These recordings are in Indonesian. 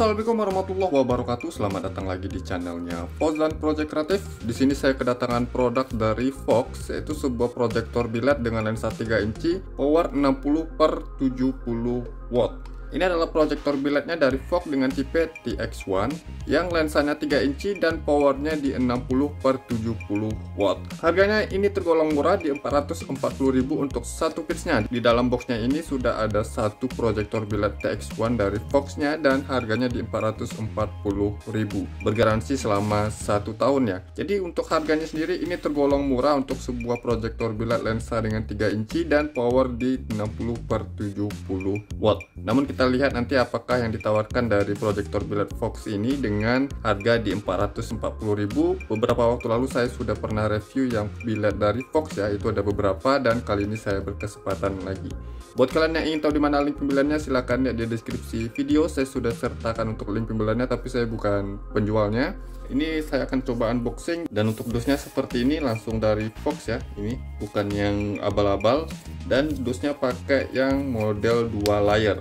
Assalamualaikum warahmatullahi wabarakatuh. Selamat datang lagi di channelnya Fauzan Project Kreatif. Di sini saya kedatangan produk dari Fox, yaitu sebuah proyektor biled dengan lensa 3 inci, power 60/70 watt. Ini adalah proyektor bilednya dari Fox dengan tipe TX1 yang lensanya 3 inci dan powernya di 60/70 watt. Harganya ini tergolong murah di 440.000 untuk satu piece-nya. Di dalam boxnya ini sudah ada satu proyektor biled TX1 dari Fox-nya dan harganya di 440.000. Bergaransi selama 1 tahun ya. Jadi untuk harganya sendiri ini tergolong murah untuk sebuah proyektor biled lensa dengan 3 inci dan power di 60/70 watt. Namun kita lihat nanti apakah yang ditawarkan dari proyektor biled Fox ini dengan harga di 440.000. Beberapa waktu lalu saya sudah pernah review yang biled dari Fox ya, itu ada beberapa, dan kali ini saya berkesempatan lagi. Buat kalian yang ingin tahu di mana link pembeliannya, silahkan lihat di deskripsi video. Saya sudah sertakan untuk link pembeliannya, tapi saya bukan penjualnya. Ini saya akan coba unboxing, dan untuk dusnya seperti ini langsung dari Fox ya. Ini bukan yang abal-abal, dan dusnya pakai yang model 2 layer.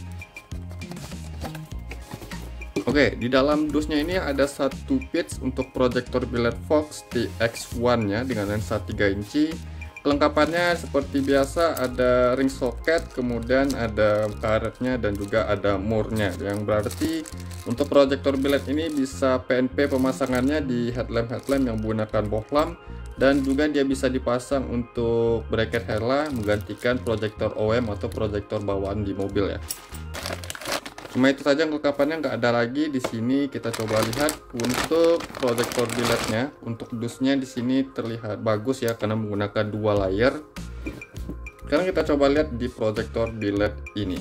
Oke, di dalam dusnya ini ada satu piece untuk proyektor biled Fox TX1 nya dengan lensa 3 inci. Kelengkapannya seperti biasa, ada ring socket, kemudian ada karetnya, dan juga ada murnya, yang berarti untuk proyektor biled ini bisa PNP pemasangannya di headlamp yang menggunakan bohlam, dan juga dia bisa dipasang untuk bracket hela menggantikan proyektor OM atau proyektor bawaan di mobil ya. Cuma itu saja kelengkapannya, nggak ada lagi. Di sini kita coba lihat untuk proyektor bilednya. Untuk dusnya di sini terlihat bagus ya karena menggunakan 2 layer. Sekarang kita coba lihat di proyektor biled ini.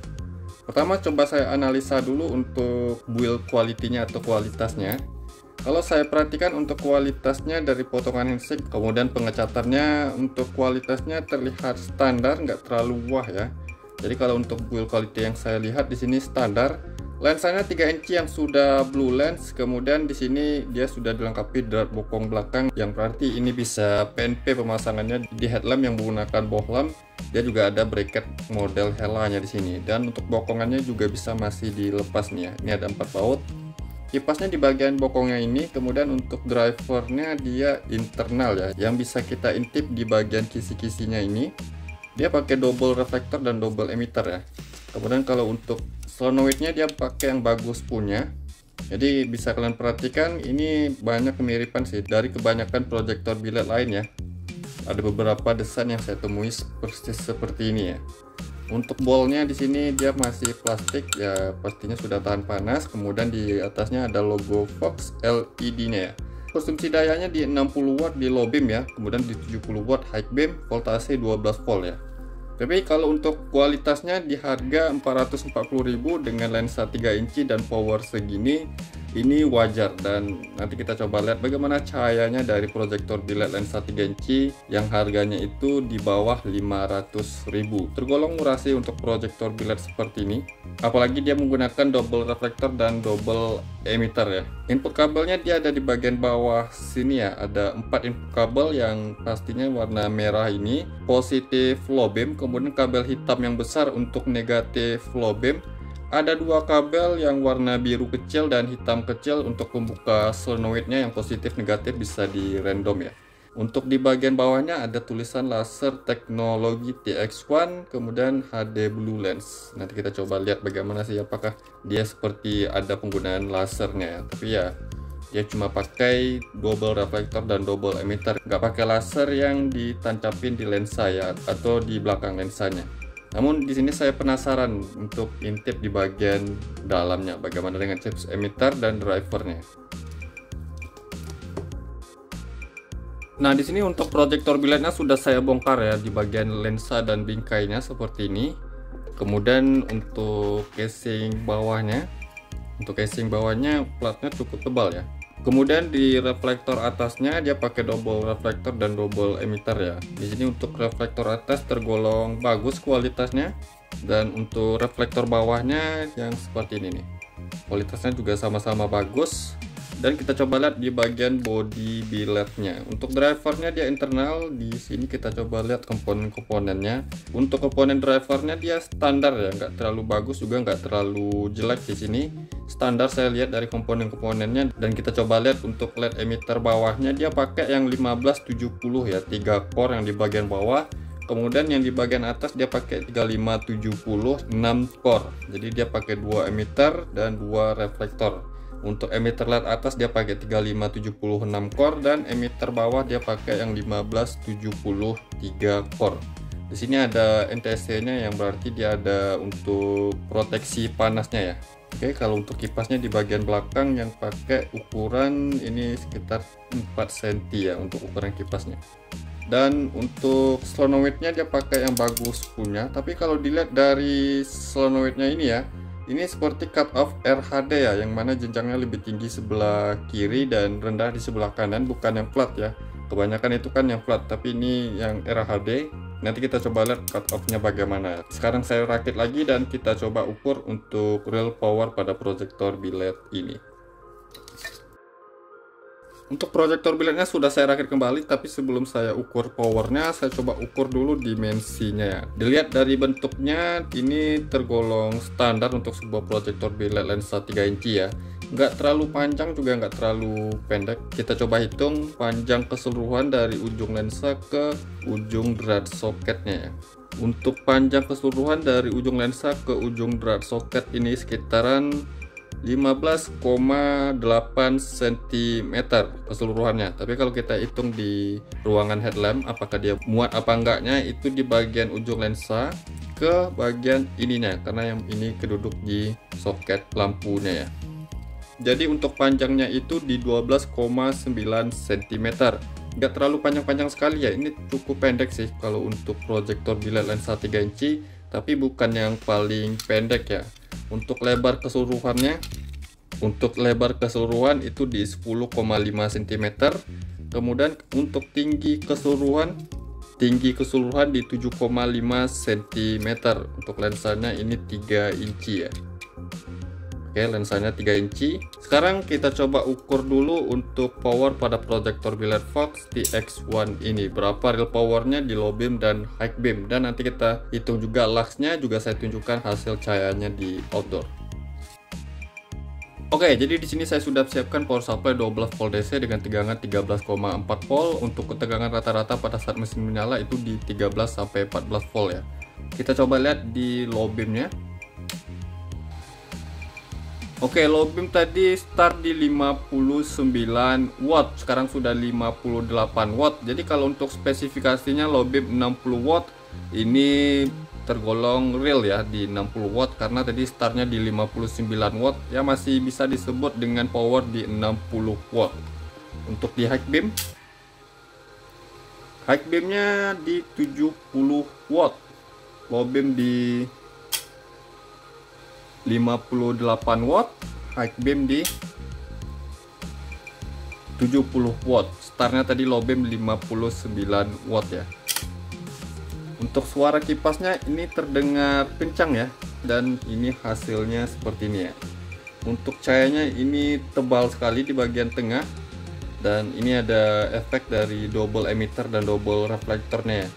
Pertama coba saya analisa dulu untuk build quality-nya atau kualitasnya. Kalau saya perhatikan untuk kualitasnya dari potongan handset, kemudian pengecatannya untuk kualitasnya terlihat standar, nggak terlalu wah ya. Jadi kalau untuk build quality yang saya lihat di sini standar. Lensanya 3 inci yang sudah blue lens, kemudian di sini dia sudah dilengkapi drat bokong belakang, yang berarti ini bisa PNP pemasangannya di headlamp yang menggunakan bohlam. Dia juga ada bracket model helanya di sini, dan untuk bokongannya juga bisa masih dilepas nih ya. Ini ada 4 baut. Kipasnya di bagian bokongnya ini, kemudian untuk drivernya dia internal ya, yang bisa kita intip di bagian kisi-kisinya ini. Dia pakai double reflector dan double emitter ya. Kemudian kalau untuk solenoidnya dia pakai yang bagus punya. Jadi bisa kalian perhatikan ini banyak kemiripan sih dari kebanyakan proyektor biled lain ya. Ada beberapa desain yang saya temui persis seperti ini ya. Untuk bolnya di sini dia masih plastik ya, pastinya sudah tahan panas. Kemudian di atasnya ada logo Fox LED-nya ya. Konsumsi dayanya di 60 watt di low beam ya, kemudian di 70 watt high beam, voltase 12 volt ya. Tapi kalau untuk kualitasnya di harga 440.000 dengan lensa 3 inci dan power segini, ini wajar. Dan nanti kita coba lihat bagaimana cahayanya dari proyektor biled lensa 3 inci yang harganya itu di bawah 500.000. Tergolong murah sih untuk proyektor biled seperti ini. Apalagi dia menggunakan double reflector dan double emitter ya. Input kabelnya dia ada di bagian bawah sini ya. Ada 4 input kabel yang pastinya warna merah ini positif low beam, kemudian kabel hitam yang besar untuk negatif low beam. Ada 2 kabel yang warna biru kecil dan hitam kecil untuk membuka solenoidnya, yang positif negatif bisa di random ya. Untuk di bagian bawahnya ada tulisan laser teknologi TX1, kemudian HD blue lens. Nanti kita coba lihat bagaimana sih, apakah dia seperti ada penggunaan lasernya ya. Tapi ya dia cuma pakai double reflector dan double emitter, nggak pakai laser yang ditancapin di lensa ya, atau di belakang lensanya. Namun di sini saya penasaran untuk intip di bagian dalamnya bagaimana dengan chips emitter dan drivernya. Nah, di sini untuk proyektor bilednya sudah saya bongkar ya di bagian lensa dan bingkainya seperti ini. Kemudian untuk casing bawahnya, platnya cukup tebal ya. Kemudian di reflektor atasnya dia pakai double reflektor dan double emitter ya. Di sini untuk reflektor atas tergolong bagus kualitasnya, dan untuk reflektor bawahnya yang seperti ini nih, kualitasnya juga sama-sama bagus. Dan kita coba lihat di bagian body billetnya. Untuk drivernya dia internal. Di sini kita coba lihat komponen-komponennya. Untuk komponen drivernya dia standar ya, nggak terlalu bagus juga nggak terlalu jelek di sini. Standar saya lihat dari komponen-komponennya. Dan kita coba lihat untuk LED emitter bawahnya dia pakai yang 1570 ya, 3 core yang di bagian bawah. Kemudian yang di bagian atas dia pakai 3570 6 core. Jadi dia pakai 2 emitter dan 2 reflektor. Untuk emitter LED atas dia pakai 3576 core dan emitter bawah dia pakai yang 1573 core. Di sini ada NTSC-nya yang berarti dia ada untuk proteksi panasnya ya. Oke, kalau untuk kipasnya di bagian belakang yang pakai ukuran ini sekitar 4 cm ya untuk ukuran kipasnya. Dan untuk solenoidnya dia pakai yang bagus punya, tapi kalau dilihat dari solenoidnya ini ya, ini seperti cut off RHD ya, yang mana jenjangnya lebih tinggi sebelah kiri dan rendah di sebelah kanan, bukan yang flat ya. Kebanyakan itu kan yang flat, tapi ini yang RHD. Nanti kita coba lihat cut off-nya bagaimana. Sekarang saya rakit lagi dan kita coba ukur untuk real power pada proyektor biled ini. Untuk proyektor bilednya sudah saya rakit kembali, tapi sebelum saya ukur powernya, saya coba ukur dulu dimensinya ya. Dilihat dari bentuknya, ini tergolong standar untuk sebuah proyektor biled lensa 3 inci ya. Nggak terlalu panjang juga nggak terlalu pendek. Kita coba hitung panjang keseluruhan dari ujung lensa ke ujung drat soketnya ya. Untuk panjang keseluruhan dari ujung lensa ke ujung drat soket ini sekitaran 15,8 cm keseluruhannya. Tapi kalau kita hitung di ruangan headlamp apakah dia muat apa enggaknya, itu di bagian ujung lensa ke bagian ininya, karena yang ini keduduk di soket lampunya ya. Jadi untuk panjangnya itu di 12,9 cm. Nggak terlalu panjang-panjang sekali ya, ini cukup pendek sih kalau untuk proyektor biled lensa 3 inci, tapi bukan yang paling pendek ya. Untuk lebar keseluruhan itu di 10,5 cm. Kemudian untuk tinggi keseluruhan di 7,5 cm. Untuk lensanya ini 3 inci ya. Oke, lensanya 3 inci. Sekarang kita coba ukur dulu untuk power pada proyektor biled Fox TX1 ini. Berapa real powernya di low beam dan high beam. Dan nanti kita hitung juga luxnya, juga saya tunjukkan hasil cahayanya di outdoor. Oke, jadi di sini saya sudah siapkan power supply 12 volt DC dengan tegangan 13,4 volt. Untuk ketegangan rata-rata pada saat mesin menyala itu di 13 sampai 14 volt ya. Kita coba lihat di low beamnya. Oke, low beam tadi start di 59 watt, sekarang sudah 58 watt. Jadi kalau untuk spesifikasinya low beam 60 watt, ini tergolong real ya di 60 watt, karena tadi startnya di 59 watt ya, masih bisa disebut dengan power di 60 watt. Untuk di high beamnya di 70 watt, low beam di 58 watt, high beam di 70 watt. Startnya tadi low beam 59 watt ya. Untuk suara kipasnya ini terdengar kencang ya, dan ini hasilnya seperti ini ya. Untuk cahayanya ini tebal sekali di bagian tengah, dan ini ada efek dari double emitter dan double reflektornya ya.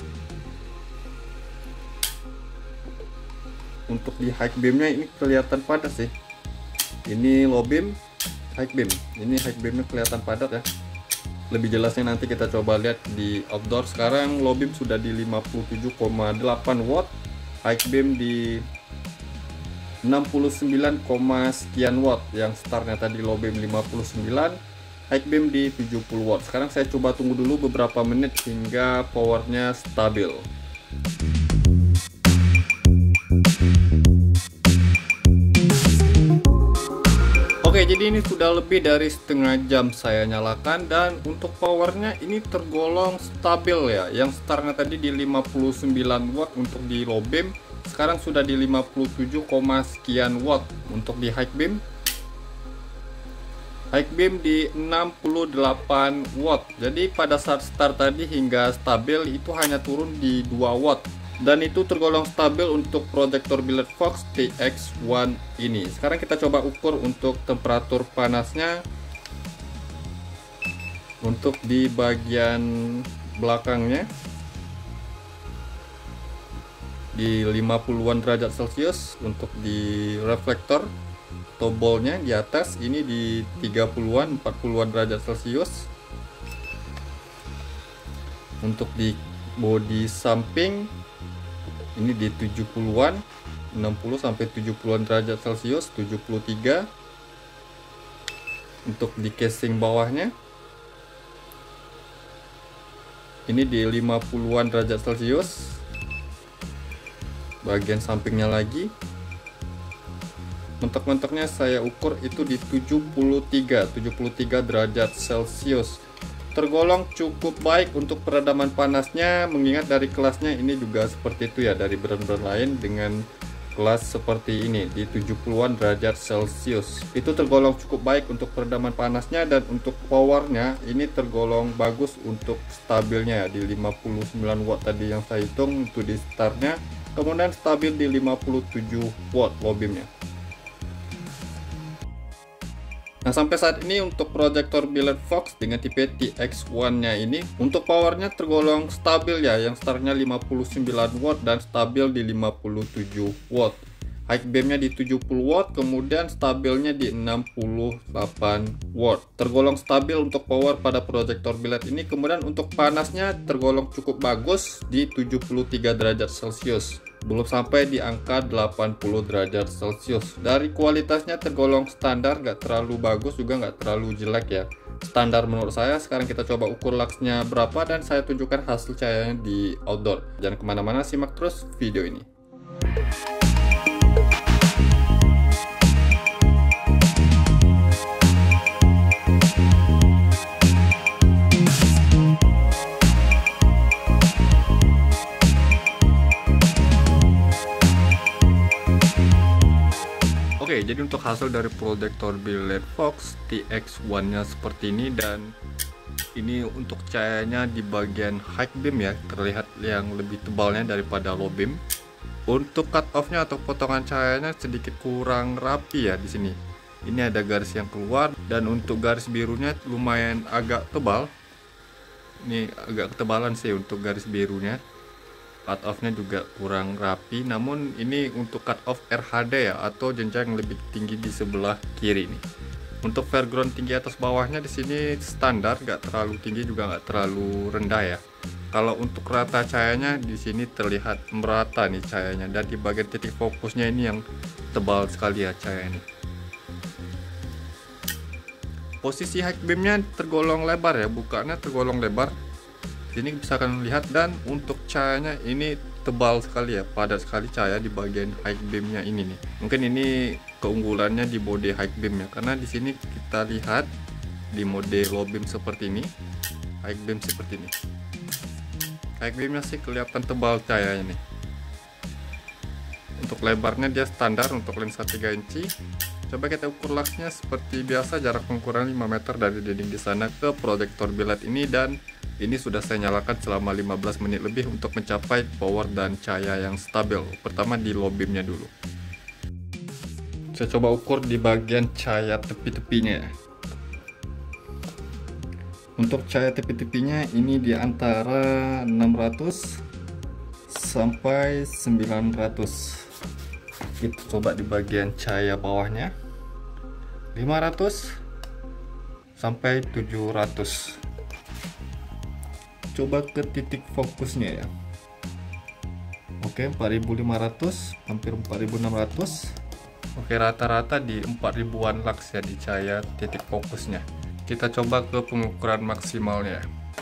Untuk di high beamnya ini kelihatan padat sih. Ini low beam, high beam. Ini high beamnya kelihatan padat ya. Lebih jelasnya nanti kita coba lihat di outdoor. Sekarang low beam sudah di 57,8 watt, high beam di 69, sekian watt. Yang startnya tadi low beam 59, high beam di 70 watt. Sekarang saya coba tunggu dulu beberapa menit hingga powernya stabil. Oke, jadi ini sudah lebih dari setengah jam saya nyalakan, dan untuk powernya ini tergolong stabil ya. Yang startnya tadi di 59 watt untuk di low beam, sekarang sudah di 57, sekian watt. Untuk di high beam di 68 watt. Jadi pada saat start tadi hingga stabil itu hanya turun di 2 watt. Dan itu tergolong stabil untuk proyektor biled Fox TX1 ini. Sekarang kita coba ukur untuk temperatur panasnya. Untuk di bagian belakangnya di 50-an derajat Celcius, untuk di reflektor tobolnya di atas ini di 30-an 40-an derajat Celcius. Untuk di bodi samping ini di 70-an 60 sampai 70-an derajat Celcius, 73. Untuk di casing bawahnya ini di 50-an derajat Celcius. Bagian sampingnya lagi mentok-mentoknya saya ukur itu di 73 derajat Celcius. Tergolong cukup baik untuk peredaman panasnya, mengingat dari kelasnya ini juga seperti itu ya, dari brand-brand lain dengan kelas seperti ini di 70-an derajat Celcius. Itu tergolong cukup baik untuk peredaman panasnya, dan untuk powernya ini tergolong bagus untuk stabilnya ya, di 59 watt tadi yang saya hitung itu di startnya, kemudian stabil di 57 watt low beamnya. Nah, sampai saat ini untuk proyektor billet Fox dengan tipe TX1 nya ini untuk powernya tergolong stabil ya, yang startnya 59 watt dan stabil di 57 watt. High beamnya di 70 watt, kemudian stabilnya di 68 watt. Tergolong stabil untuk power pada proyektor billet ini. Kemudian untuk panasnya tergolong cukup bagus di 73 derajat Celcius. Belum sampai di angka 80 derajat Celcius. Dari kualitasnya tergolong standar, gak terlalu bagus juga gak terlalu jelek ya. Standar menurut saya. Sekarang kita coba ukur luxnya berapa dan saya tunjukkan hasil cahayanya di outdoor. Jangan kemana-mana, simak terus video ini. Oke, jadi untuk hasil dari proyektor billet Fox TX1 nya seperti ini, dan ini untuk cahayanya di bagian high beam ya, terlihat yang lebih tebalnya daripada low beam. Untuk cut off nya atau potongan cahayanya sedikit kurang rapi ya di sini. Ini ada garis yang keluar, dan untuk garis birunya lumayan agak tebal. Ini agak ketebalan sih untuk garis birunya. Cut off-nya juga kurang rapi, namun ini untuk cut off RHD ya, atau jenjang lebih tinggi di sebelah kiri ini. Untuk foreground tinggi atas bawahnya di sini standar, gak terlalu tinggi juga gak terlalu rendah ya. Kalau untuk rata cahayanya di sini terlihat merata nih cahayanya, dan di bagian titik fokusnya ini yang tebal sekali ya cahaya ini. Posisi high beamnya tergolong lebar ya, bukannya tergolong lebar. Ini bisa kalian lihat, dan untuk cahayanya ini tebal sekali ya, padat sekali cahaya di bagian high beamnya ini nih. Mungkin ini keunggulannya di mode high beam ya, karena di sini kita lihat di mode low beam seperti ini, high beam seperti ini. High beamnya sih kelihatan tebal cahayanya nih. Untuk lebarnya dia standar untuk lensa 3 inci. Coba kita ukur luxnya seperti biasa, jarak pengukuran 5 meter dari dinding di sana ke proyektor billet ini, dan ini sudah saya nyalakan selama 15 menit lebih untuk mencapai power dan cahaya yang stabil. Pertama di low beamnya dulu. Saya coba ukur di bagian cahaya tepi-tepinya. Untuk cahaya tepi-tepinya ini di antara 600 sampai 900. Kita coba di bagian cahaya bawahnya 500 sampai 700. Coba ke titik fokusnya ya. Oke, 4500 hampir 4600. Oke, rata-rata di 4000-an lux ya di cahaya titik fokusnya. Kita coba ke pengukuran maksimalnya.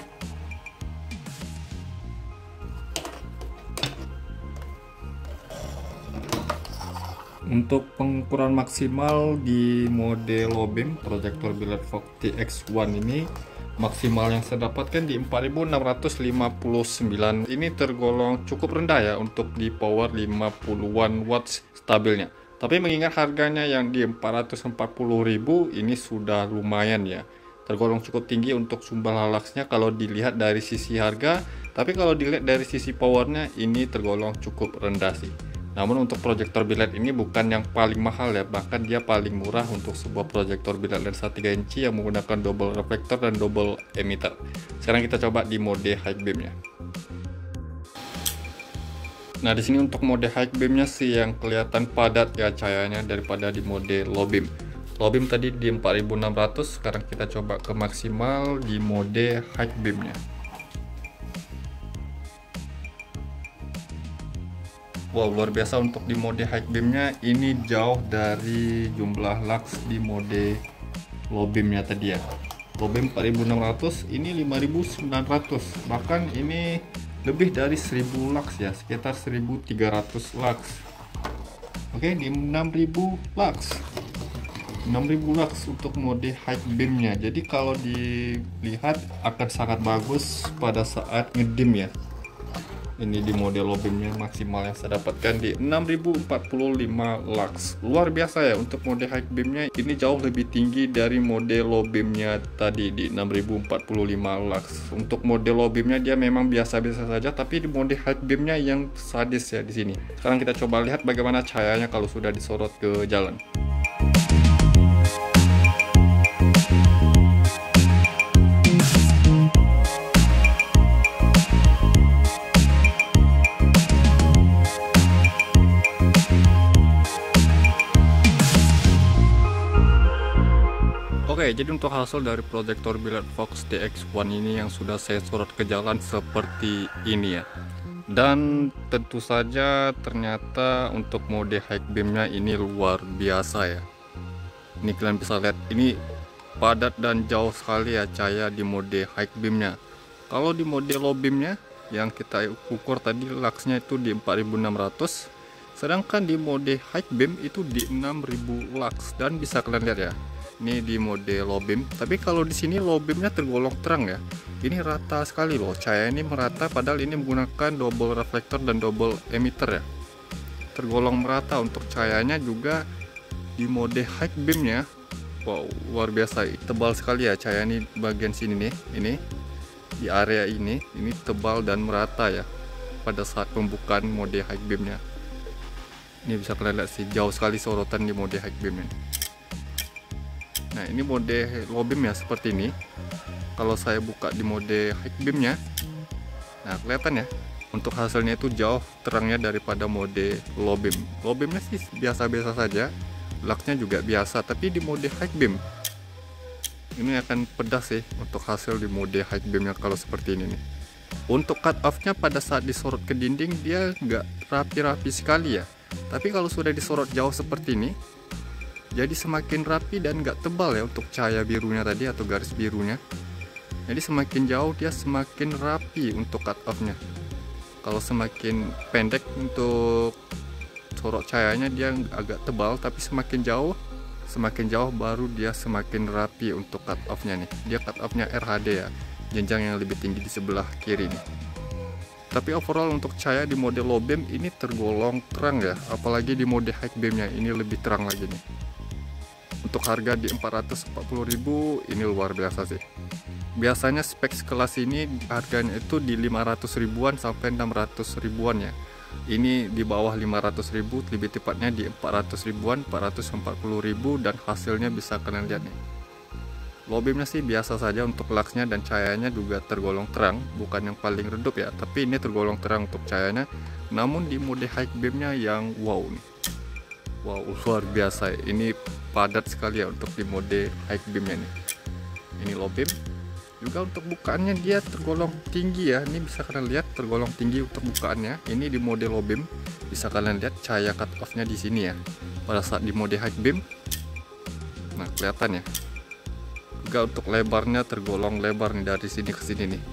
Untuk pengukuran maksimal di mode low beam proyektor billet Fox TX1 ini, maksimal yang saya dapatkan di 4659. Ini tergolong cukup rendah ya untuk di power 50-an watts stabilnya. Tapi mengingat harganya yang di 440.000, ini sudah lumayan ya. Tergolong cukup tinggi untuk sumber luxnya kalau dilihat dari sisi harga. Tapi kalau dilihat dari sisi powernya, ini tergolong cukup rendah sih. Namun untuk proyektor biled ini bukan yang paling mahal ya, bahkan dia paling murah untuk sebuah proyektor biled lensa 3 inci yang menggunakan double reflektor dan double emitter. Sekarang kita coba di mode high beam-nya. Nah, di sini untuk mode high beam-nya sih yang kelihatan padat ya cahayanya daripada di mode low beam. Low beam tadi di 4600, sekarang kita coba ke maksimal di mode high beam-nya. Wow, luar biasa untuk di mode high beam-nya ini jauh dari jumlah lux di mode low beam-nya tadi ya. Low beam 4600, ini 5900, bahkan ini lebih dari 1000 lux ya, sekitar 1300 lux. Oke, di 6000 lux. 6000 lux untuk mode high beam-nya. Jadi kalau dilihat akan sangat bagus pada saat ngedim ya. Ini di mode low beam-nya maksimal yang saya dapatkan di 6045 lux. Luar biasa ya untuk mode high beam-nya, ini jauh lebih tinggi dari mode low beam-nya tadi di 6045 lux. Untuk mode low beam-nya dia memang biasa-biasa saja, tapi di mode high beam-nya yang sadis ya di sini. Sekarang kita coba lihat bagaimana cahayanya kalau sudah disorot ke jalan. Oke, jadi untuk hasil dari proyektor biled Fox TX1 ini yang sudah saya sorot ke jalan seperti ini ya. Dan tentu saja ternyata untuk mode high beam-nya ini luar biasa ya. Ini kalian bisa lihat, ini padat dan jauh sekali ya cahaya di mode high beam-nya. Kalau di mode low beam-nya yang kita ukur tadi luxnya itu di 4600, sedangkan di mode high beam itu di 6000 lux. Dan bisa kalian lihat ya, ini di mode low beam, tapi kalau di sini low beamnya tergolong terang ya. Ini rata sekali loh, cahaya ini merata, padahal ini menggunakan double reflektor dan double emitter ya. Tergolong merata untuk cahayanya juga di mode high beamnya. Wow, luar biasa, tebal sekali ya cahaya ini bagian sini nih, ini di area ini tebal dan merata ya pada saat pembukaan mode high beamnya. Ini bisa kalian lihat sih, jauh sekali sorotan di mode high beamnya. Nah, ini mode low beam ya seperti ini. Kalau saya buka di mode high beam-nya, nah kelihatan ya, untuk hasilnya itu jauh terangnya daripada mode low beam. Low beam-nya sih biasa-biasa saja, luxnya juga biasa, tapi di mode high beam ini akan pedas sih untuk hasil di mode high beam-nya kalau seperti ini nih. Untuk cut off-nya pada saat disorot ke dinding dia nggak rapi-rapi sekali ya, tapi kalau sudah disorot jauh seperti ini, jadi semakin rapi dan nggak tebal ya untuk cahaya birunya tadi atau garis birunya. Jadi semakin jauh dia semakin rapi untuk cut off-nya. Kalau semakin pendek untuk sorot cahayanya dia agak tebal, tapi semakin jauh baru dia semakin rapi untuk cut off-nya nih. Dia cut off-nya RHD ya, jenjang yang lebih tinggi di sebelah kiri nih. Tapi overall untuk cahaya di mode low beam ini tergolong terang ya, apalagi di mode high beam-nya ini lebih terang lagi nih. Untuk harga di 440.000 ini luar biasa sih. Biasanya spek sekelas ini harganya itu di 500 ribuan sampai 600 ribuan ya. Ini di bawah 500.000, lebih tepatnya di 400 ribuan, 440.000, dan hasilnya bisa kalian lihat nih. Low beamnya sih biasa saja untuk luxnya, dan cahayanya juga tergolong terang, bukan yang paling redup ya, tapi ini tergolong terang untuk cahayanya. Namun di mode high beamnya yang wow nih. Wow, luar biasa, ini padat sekali ya untuk di mode high beamnya nih. Ini low beam juga, untuk bukaannya dia tergolong tinggi ya. Ini bisa kalian lihat tergolong tinggi untuk bukaannya. Ini di mode low beam bisa kalian lihat cahaya cut off nya di sini ya. Pada saat di mode high beam, nah kelihatan ya. Juga untuk lebarnya tergolong lebar nih dari sini ke sini nih.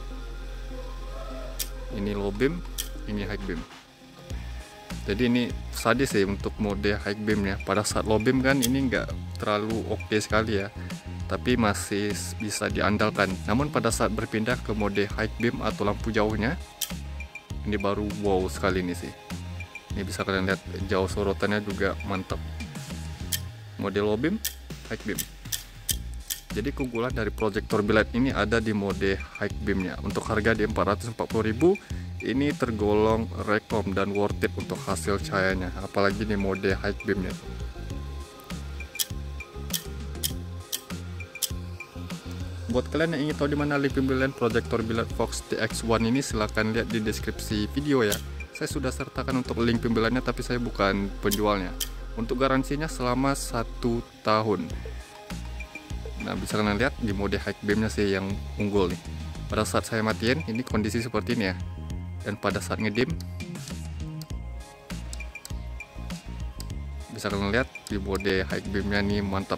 Ini low beam, ini high beam. Jadi ini sadis sih untuk mode high beamnya. Pada saat low beam kan ini nggak terlalu oke sekali ya, tapi masih bisa diandalkan. Namun pada saat berpindah ke mode high beam atau lampu jauhnya, ini baru wow sekali nih sih. Ini bisa kalian lihat jauh sorotannya juga mantap. Mode low beam, high beam. Jadi keunggulan dari proyektor biled ini ada di mode high beamnya. Untuk harga di 440.000 ini tergolong rekom dan worth it untuk hasil cahayanya, apalagi nih mode high beamnya. Buat kalian yang ingin tahu di mana link pembelian proyektor Billet Fox TX1 ini, silahkan lihat di deskripsi video ya. Saya sudah sertakan untuk link pembeliannya, tapi saya bukan penjualnya. Untuk garansinya selama 1 tahun. Nah, bisa kalian lihat di mode high beamnya sih yang unggul nih. Pada saat saya matiin, ini kondisi seperti ini ya. Dan pada saat ngedim, bisa kalian lihat di mode high beamnya nih mantap.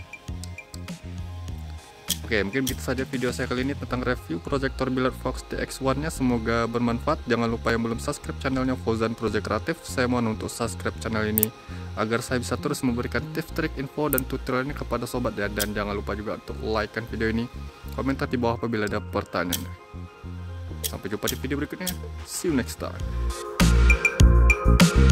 Oke, mungkin begitu saja video saya kali ini tentang review proyektor Billet Fox TX1 nya. Semoga bermanfaat. Jangan lupa yang belum subscribe channelnya Fauzan Project Kreatif, saya mohon untuk subscribe channel ini agar saya bisa terus memberikan tips, trik, info, dan tutorial ini kepada sobat ya. Dan jangan lupa juga untuk like kan video ini, komentar di bawah apabila ada pertanyaan. Sampai jumpa di video berikutnya. See you next time.